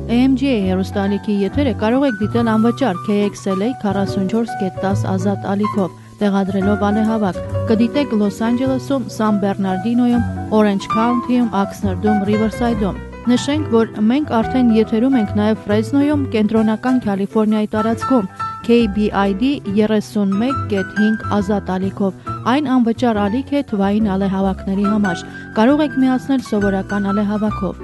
AMG-ի հեռուստաալիքի եթերը կարող եք դիտել անվճար KXLA 44.10 ազատ ալիքով, տեղադրելով ալեհավաք։ Կդիտեք Լոս Անջելեսում, Սան Բեռնարդինոյում, Օրենջ Քաունթիում, Աքսնարդում, Ռիվերսայդում։ Նշենք, որ մենք արդեն եթերում ենք նաև Ֆրեզնոյում, կենտրոնական Կալիֆոռնիայի տարածքում, KBID 31.5 ազատ ալիքով։ Այն անվճար ալիք է թվային ալեհավաքների համար։ Կարող եք միացնել սովորական ալեհավաքով։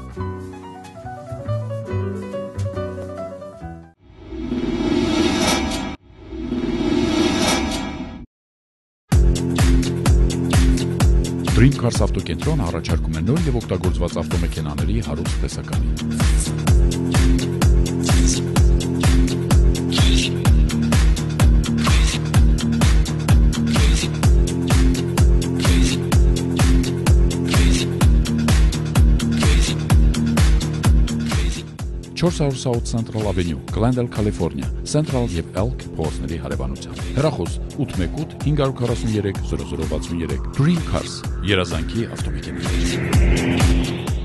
Dream Cars ավտոկենտրոնը առաջարկում է նոր և օգտագործված ավտոմեքենաների հարուստ տեսականի։ South Central Avenue, Glendale, California, Central և Elk փողոցների հարևանությամբ։ Հեռախոս 818 543 0063 Dream Cars, երազանքի ավտոմեքենաներ։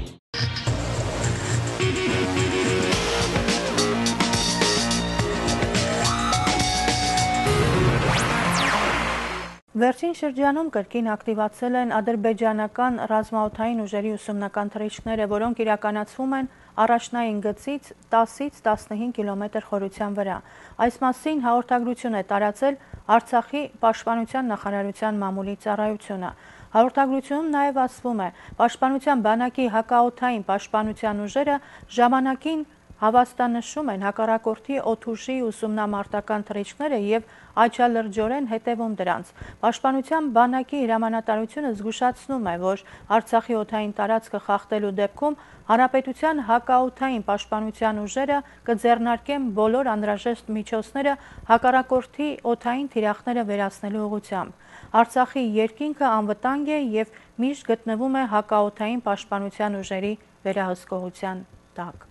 Վերջին շրջանում կրկին ակտիվացել են ադրբեջանական ռազմաօդային ուժերի ուսումնական թռիչքները, որոնք իրականացվում են առաջնային գծից 10-ից 15 կիլոմետր խորության վրա։ Այս մասին հաղորդագրություն է տարածել Արցախի պաշտպանության նախարարության մամուլի ծառայությունը։ Հաղորդագրությունում նաև ասվում է, Պաշտպանության բանակի հակաօդային պաշտպանության ուժերը ժամանակին հավաստանշում են հակառակորդի օդուժի ուսումնամարտական թռիչքները և աչալրջորեն հետևում դրանց։ Պաշտպանության բանակի հրամանատարությունը զգուշացնում է, որ Արցախի օդային տարածքը խախտելու դեպքում Հանրապետության հակաօդային պաշտպանության ուժերը կձեռնարկեն բոլոր անհրաժեշտ միջոցները հակառակորդի օդային թիրախները վերացնելու ուղղությամբ։ Արցախի երկինքը անվտանգ է և միշտ գտնվում է հակաօդային պաշտպանության ուժերի վերահսկողության տակ։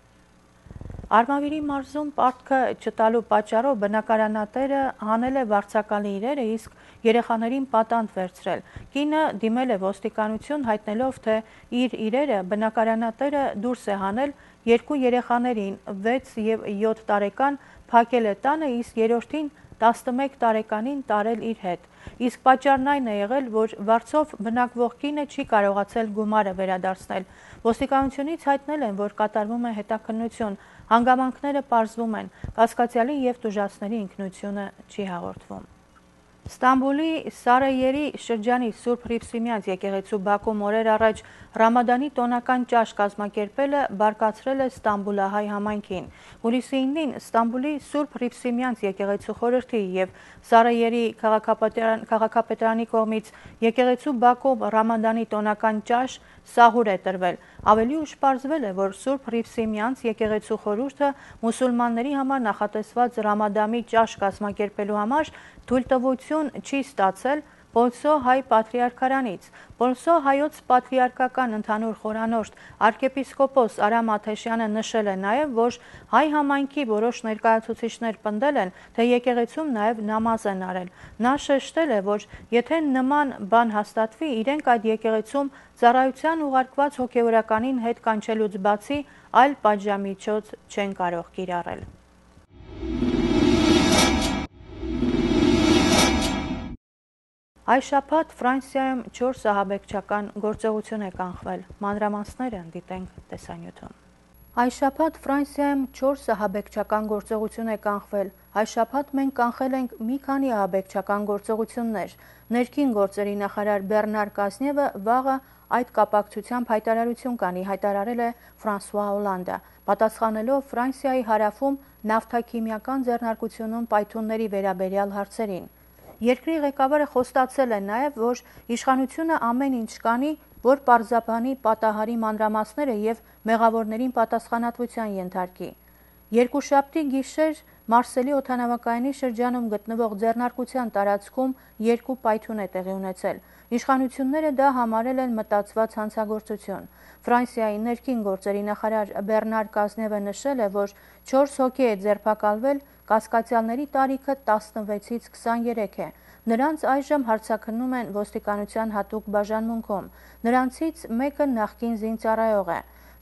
Արմավիրի մարզում պարտքը չտալու պատճառով բնակարանատերը հանել է վարձակալի իրերը, իսկ երեխաներին պատանդ վերցրել։ Կինը դիմել է ոստիկանություն, հայտնելով, թե իր իրերը բնակարանատերը դուրս է հանել երկու երեխաներին, 6 և 7 տարեկան, փակել է տանը, իսկ երրորդին 11 տարեկանին տարել իր հետ։ Իսկ պատճառն այն է եղել, որ վարձով բնակվող կինը չի կարողացել գումարը վերադարձնել։ Ոստիկանությունից հայտնել են, որ կատարվում է հետաքննություն, հանգամանքները պարզվում են, կասկածյալի և տուժածների ինքնությունը չի հաղորդվում։ Ստամբուլի Սարայերի շրջանի Սուրբ Հռիփսիմյանց եկեղեցու բակում օրեր առաջ Ռամադանի տոնական ճաշ կազմակերպելը բարկացրել է ստամբուլահայ համայնքին։ Հուլիսի 9-ին Ստամբուլի Սուրբ Հռիփսիմյանց եկեղեցու խորհրդի և Սարայերի քաղաքապետարանի կողմից եկեղեցու բակում Ռամադանի տոնական ճաշ սահուր է տրվել։ Ավելի ուշ պարզվել է, որ Սուրբ Հռիփսիմյանց եկեղեցու խորհուրդը մուսուլմանների համար նախատեսված Ռամադանի ճաշ կազմակերպելու համար թույլտվություն չի ստացել Պոլսո հայ պատրիարքարանից։ Պոլսո հայոց պատրիարքական ընդհանուր խորանորդ arczepiskopos Արամ Աթեշյանը նշել է նաև, որ հայ համայնքի որոշ ներկայացուցիչներ պնդել են, թե եկեղեցում նաև նամազ են արել։ Նա շեշտել է, որ եթե նման բան հաստատվի, իրենք այդ եկեղեցում ծառայության ուղարկված հոգևորականին հետ կանչելուց բացի այլ պատժամիջոց չեն կարող կիրառել։ Այս շաբաթ Ֆրանսիայում 4 ահաբեկչական գործողություն է կանխվել։ Մանրամասները դիտենք տեսանյութում։ Այս շաբաթ Ֆրանսիայում 4 ահաբեկչական գործողություն է կանխվել։ Այս շաբաթ մենք կանխել ենք մի քանի ահաբեկչական գործողություններ։ Ներքին գործերի նախարար Բեռնար Կազնևը վաղը այդ կապակցությամբ հայտարարություն կանի, հայտարարել է Ֆրանսուଆ Օլանդը, պատասխանելով Ֆրանսիայի հարավում նավթաքիմիական ձեռնարկությունում պայթյունների վերաբերյալ հարցերին։ Երկրի ղեկավարը խոստացել է նաև, որ իշխանությունը ամեն ինչ կանի, որ պարզաբանի պատահարի մանրամասները և մեղավորներին պատասխանատվության ենթարկի։ Երկուշաբթի գիշեր Մարսելի օդանավակայանի շրջանում գտնվող ձեռնարկության տարածքում 2 պայթյուն է տեղի ունեցել։ Իշխանությունները դա համարել են մտածված հանցագործություն։ Ֆրանսիայի ներքին գործերի նախարար Բեռնար Կազնևը նշել է, որ 4 հոգի է ձերբակալվել, կասկածյալների տարիքը 16-ից 23 է։ Նրանց այժմ հարցաքննում են ոստիկանության հատուկ բաժանմունքում։ Նրանցից մեկը նախկին զինծառայող է։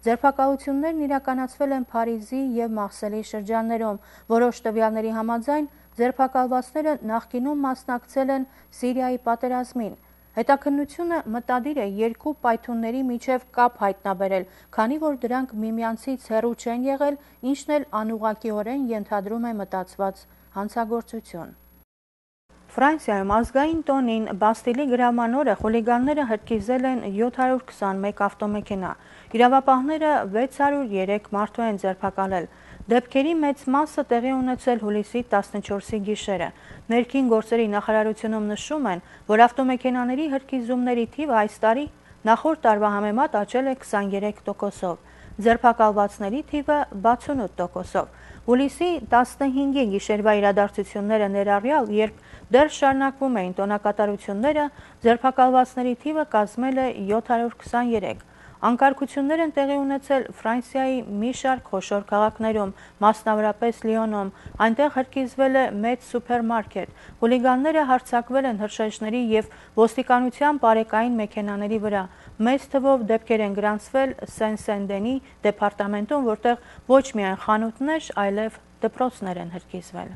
Ձերբակալություններն իրականացվել են Փարիզի և Մարսելի շրջաններում, որոշ տվյալների համաձայն ձերբակալվածները նախկինում մասնակցել են Սիրիայի պատերազմին։ Հետաքննությունը մտադիր է երկու պայթյունների միջև կապ հայտնաբերել, քանի որ դրանք միմյանցից հեռու չեն եղել, ինչն էլ անուղղակիորեն ենթադրում է մտածված հանցագործություն։ Ֆրանսիայում ազգային տոնին Բաստիլի գրավման օրը խուլիգանները հրկիզել են 721 ավտոմեքենա։ Իրավապահները 603 մարդու են ձերբակալել։ Դեպքերի մեծ մասը տեղի ունեցել հուլիսի 14-ի գիշերը։ Ներքին գործերի նախարարությունում նշում են, որ ավտոմեքենաների հրկիզումների թիվը այս տարի նախորդ տարվա համեմատ աճել է 23%-ով, ձերբակալվածների թիվը 68%-ով։ Հուլիսի 15-ի գիշերվա իրադարձությունները ներառյալ, երբ դեռ շարունակվում էին տոնակատարությունները, ձերբակալվածների թիվը կազմել է 723։ Անկարգություններ են տեղի ունեցել Ֆրանսիայի մի շարք խոշոր քաղաքներում, մասնավորապես Լիոնում, այնտեղ հրկիզվել է մեծ սուպերմարկետ։ Հուլիգանները հարձակվել են հրշեջների և ոստիկանության բարեկային մեքենաների վրա։ Մեծ թվով դեպքեր են գրանցվել Սեն-Սեն-Դենի դեպարտամենտում, որտեղ ոչ միայն խանութներ, այլև դպրոցներ են հրկիզվել։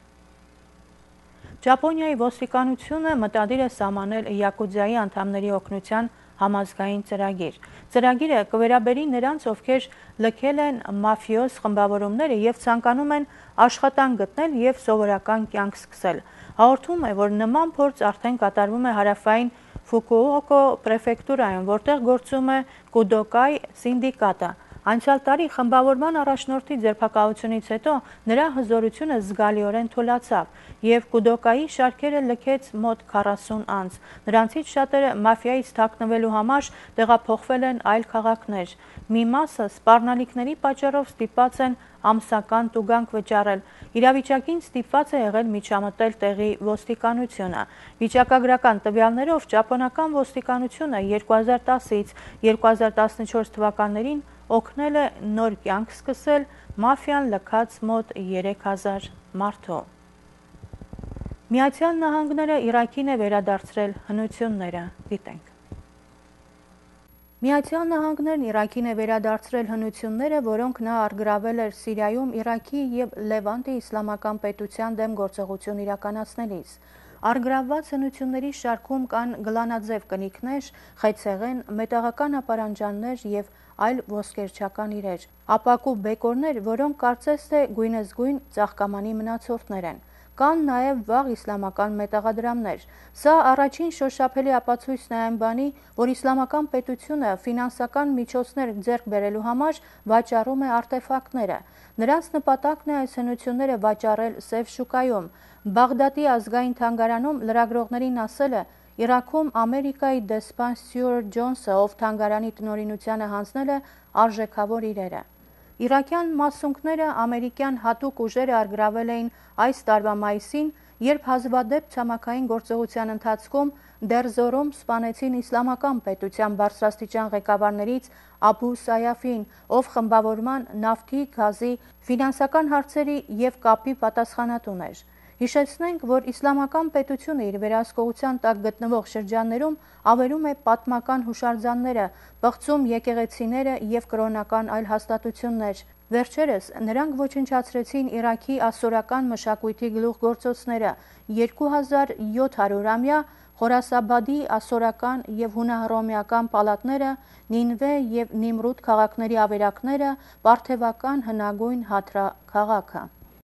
Ճապոնիայի ոստիկանությունը մտադիր է սահմանել Յակուզայի անդամների օգնության համազգային ծրագիր։ Ծրագիրը կվերաբերի նրանց, ովքեր լքել են մաֆիոզ խմբավորումները և ցանկանում են աշխատանք գտնել և սովորական կյանք սկսել։ Հաղորդում է, որ նման փորձ արդեն կատարվում է հարավային Ֆուկուոկա պրեֆեկտուրայում, որտեղ գործում է Կուդոկայ սինդիկատը։ Անցյալ տարի խմբավորման առաջնորդի ձերբակալությունից հետո նրա հզորությունը զգալիորեն թուլացավ, և Կուդոկայի շարքերը լքեց մոտ 40 անձ։ Նրանցից շատերը մաֆիայից թաքնվելու համար տեղափոխվել են այլ քաղաքներ։ Մի մասը սպառնալիքների պատճառով ստիպված են ամսական տուգանք վճարել։ Իրավիճակին ստիպված է եղել միջամտել տեղի ոստիկանությունը։ Վիճակագրական տվյալներով ճապոնական ոստիկանությունը 2010-ից 2014 թվականներին օգնել է նոր կյանք սկսել մաֆիան լքած մոտ 3000 մարդու։ Միացյալ Նահանգները Իրաքին է վերադարձրել հնությունները։ Դիտենք։ Միացյալ Նահանգներն Իրաքին է վերադարձրել հնությունները, որոնք նա առգրավել էր Սիրիայում Իրաքի և Լևանտի իսլամական պետության դեմ գործողություն իրականացնելիս։ Առգրավված հնությունների շարքում կան գլանաձև կնիկներ, խեցեղեն, մետաղական ապարանջաններ և այլ ոսկերչական իրեր, ապակու բեկորներ, որոնք կարծես թե գույնզգույն ծաղկամանի մնացորդներ են։ Կան նաև վաղ իսլամական մետաղադրամներ։ Սա առաջին շոշափելի ապացույցն է այն բանի, որ իսլամական պետությունը ֆինանսական միջոցներ ձեռք բերելու համար վաճառում է արտեֆակտները։ Նրանց նպատակն է այս հնությունները վաճառել սև շուկայում։ Բաղդադի ազգային թանգարանում լրագրողներին ասել է. Իրաքում Ամերիկայի դեսպան Ստյուարտ Ջոնսը, ով թանգարանի տնօրինությանը հանձնել է արժեքավոր իրերը։ Իրաքյան մասունքները ամերիկյան հատուկ ուժերը առգրավել էին այս տարվա մայիսին, երբ հազվադեպ ցամաքային գործողության ընթացքում Դերզորում սպանեցին իսլամական պետության բարձրաստիճան ղեկավարներից Աբու Սայաֆին, ով խմբավորման, նավթի, գազի, ֆինանսական հարցերի և կապի պատասխանատուն էր։ Հիշեցնենք, որ իսլամական պետությունը իր վերահսկողության տակ գտնվող շրջաններում ավերում է պատմական հուշարձանները, պղծում եկեղեցիները և կրոնական այլ հաստատություններ։ Վերջերս նրանք ոչնչացրեցին Իրաքի ասորական մշակույթի գլուխգործոցները, 2700-ամյա Խորասաբադի ասորական և հունահռոմեական պալատները, Նինվե և Նիմրուդ քաղաքների ավերակները, պարթևական հնագույն Հաթրա քաղաքը։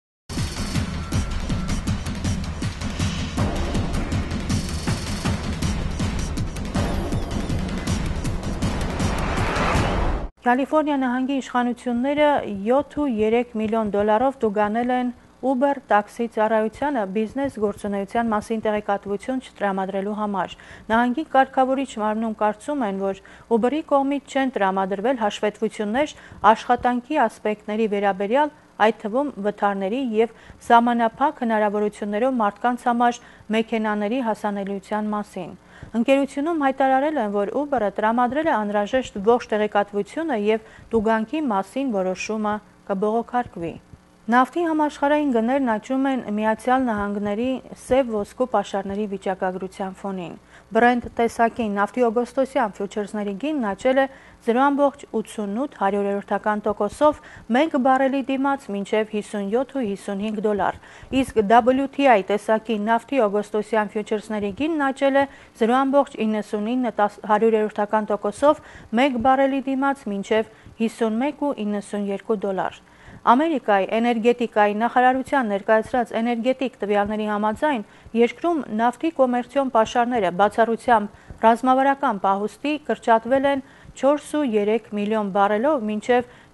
Կալիֆորնիա նահանգի իշխանությունները 7.3 միլիոն դոլարով տուգանել են Uber տաքսի ծառայությանը բիզնես գործունեության մասին տեղեկատվություն չտրամադրելու համար։ Նահանգի կարգավորիչ մարմնում կարծում են, որ Uber-ի կողմից չեն տրամադրվել հաշվետվություններ աշխատանքի ասպեկտների վերաբերյալ, այդ թվում վթարների և սահմանափակ հնարավորություններով մարդկանց համար մեքենաների հասանելիության մասին։ Ընկերությունում հայտարարել են, որ Uber-ը տրամադրել է անհրաժեշտ ողջ տեղեկատվությունը և տուգանքի մասին որոշումը կբողոքարկվի։ Նավթի համաշխարհային գներն աճում են Միացյալ Նահանգների սև ոսկու պաշարների վիճակագրության ֆոնին։ Brent տեսակի նավթի օգոստոսյան ֆյուչերսների գինն աճել է 0.88%-ով 1 բարելի դիմաց մինչև 57.55 դոլար, իսկ WTI տեսակի նավթի օգոստոսյան ֆյուչերսների գինն աճել է 0.99%-ով 1 բարելի դիմաց մինչև 51.92 դոլար։ Ամերիկայի էներգետիկայի նախարարության ներկայացրած էներգետիկ տվյալների համաձայն երկրում նավթի կոմերցիոն պաշարները բացառությամբ ռազմավարական պահուստի կրճատվել են 4.3 միլիոն բարելով մինչև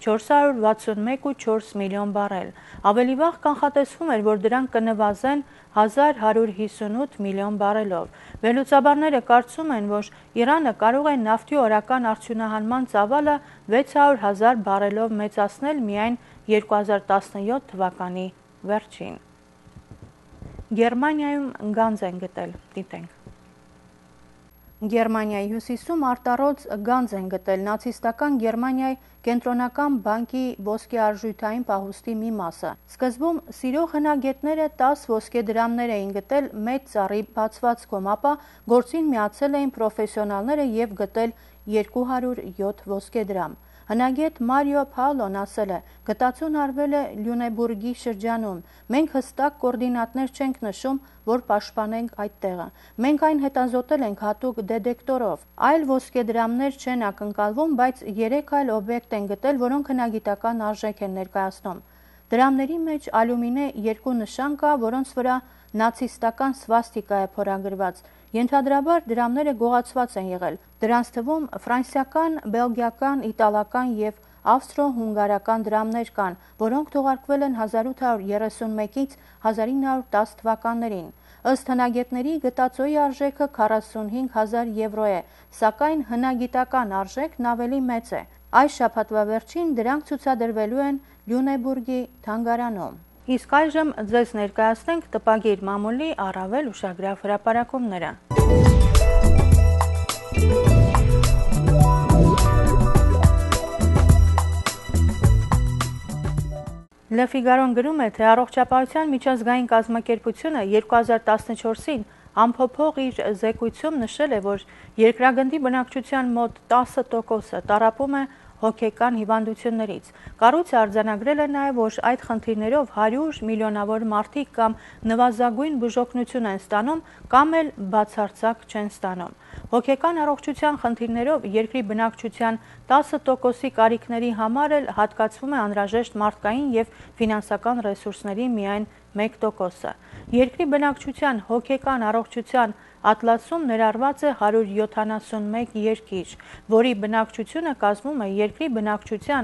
461.4 միլիոն բարել։ Ավելի վաղ կանխատեսվում էր, որ դրանք կնվազեն 1158 միլիոն բարելով։ Վերլուծաբանները կարծում են, որ Իրանը կարող է նավթի օրական արդյունահանման ծավալը 600,000 բարելով մեծացնել միայն 2017 թվականի վերջին։ Գերմանիայում գանձ են գտել, դիտենք։ Գերմանիայի հյուսիսում արտառոց գանձ են գտել նացիստական Գերմանիայի կենտրոնական բանկի ոսկեարժութային պահուստի մի մասը։ Սկզբում սիրող հնագետները 10 ոսկե դրամներ էին գտել մեծ ծառի բացվածքում, ապա գործին միացել էին պրոֆեսիոնալները և գտել 207 ոսկե դրամ։ Հնագետ Մարիո Փաուլոն ասել է. «Գտածուն արվել է Լյունեբուրգի շրջանում։ Մենք հստակ կոորդինատներ չենք նշում, որ պաշտպանենք այդ տեղը։ Մենք այն հետազոտել ենք հատուկ դետեկտորով։ Այլ ոսկեդրամներ չեն ակնկալվում, բայց 3 այլ օբյեկտ են գտել, որոնք հնագիտական արժեք են ներկայացնում։ Դրամների մեջ ալյումինե 2 նշան կա, որոնց վրա նացիստական սվաստիկա է փորագրված։ Ենթադրաբար դրամները գողացված են եղել։ Դրանց թվում ֆրանսիական, բելգիական, իտալական և ավստրո-հունգարական դրամներ կան, որոնք թողարկվել են 1831-ից 1910 թվականներին։ Ըստ հնագետների գտածոյի արժեքը 45,000 եվրո է, սակայն հնագիտական արժեքն ավելի մեծ է։ Այս շաբաթվա վերջին դրանք ցուցադրվելու են Լյունեբուրգի թանգարանում։ Իսկ այժմ ձեզ ներկայացնենք տպագիր մամուլի առավել ուշագրավ հրապարակումները։ Le Figaro-ն գրում է, թե առողջապահության միջազգային կազմակերպությունը 2014-ին ամփոփող իր զեկույցում նշել է, որ երկրագնդի բնակչության մոտ 10%-ը տառապում է հոգեկան հիվանդություններից։ Կառույցը արձանագրել է նաև, որ այդ խնդիրներով 100 միլիոնավոր մարդիկ կամ նվազագույն բուժօգնություն են ստանում, կամ էլ բացարձակ չեն ստանում։ Հոգեկան առողջության խնդիրներով երկրի բնակչության 10%-ի կարիքների համար էլ հատկացվում է անհրաժեշտ մարդկային և ֆինանսական ռեսուրսների միայն 1%-ը։ Երկրի բնակչության հոգեկան առողջության ատլասում ներառված է 171 երկիր, որի բնակչությունը կազմում է երկրի բնակչության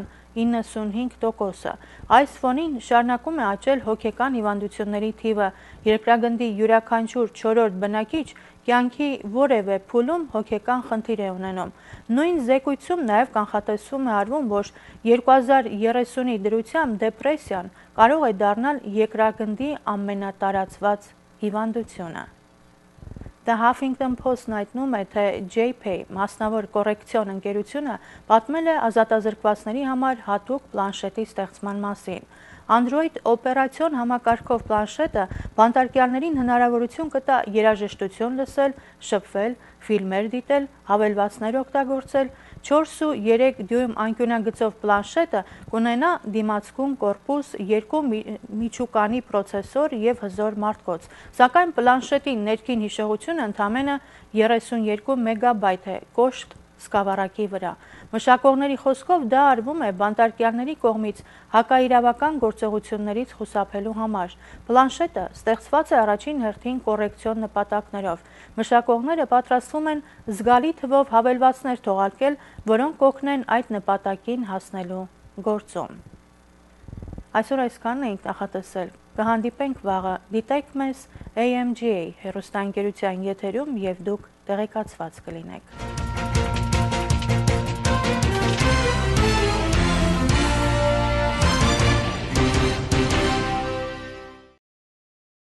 95%-ը։ Այս ֆոնին շարունակում է աճել հոգեկան հիվանդությունների թիվը։ Երկրագնդի յուրաքանչյուր 4-րդ բնակիչ կյանքի որևէ փուլում հոգեկան խնդիր է ունենում։ Նույն զեկույցում նաև կանխատեսվում է արվում, որ 2030-ի դրությամբ դեպրեսիան կարող է դառնալ երկրագնդի ամենատարածված հիվանդությունը։ The Huffington Post-ն հայտնում է, թե JPay մասնավոր կոռեկցիոն ընկերությունը պատմել է ազատազրկվածների համար հատուկ պլանշետի ստեղծման մասին։ Android օպերացիոն համակարգով պլանշետը բանտարկյալներին հնարավորություն կտա երաժշտություն լսել, շփվել, ֆիլմեր դիտել, հավելվածներ օգտագործել։ 4.3 դյույմ անկյունագծով պլանշետը կունենա դիմացկուն կորպուս, 2 միջուկանի պրոցեսոր և հզոր մարտկոց, սակայն պլանշետի ներքին հիշողությունը ընդամենը 32 մեգաբայթ է, կոշտ սկավառակի վրա։ Մշակողների խոսքով դա արվում է բանտարկյալների կողմից հակաիրավական գործողություններից խուսափելու համար։ Պլանշետը ստեղծված է առաջին հերթին կոռեկցիոն նպատակներով։ Մշակողները պատրաստվում են զգալի թվով հավելվածներ թողարկել, որոնք կօգնեն այդ նպատակին հասնելու գործում։ Այսօր այսքանն էինք նախատեսել։ Կհանդիպենք վաղը, դիտեք մեզ AMGA հեռուստաընկերության եթերում և դուք տեղեկացված կլինեք։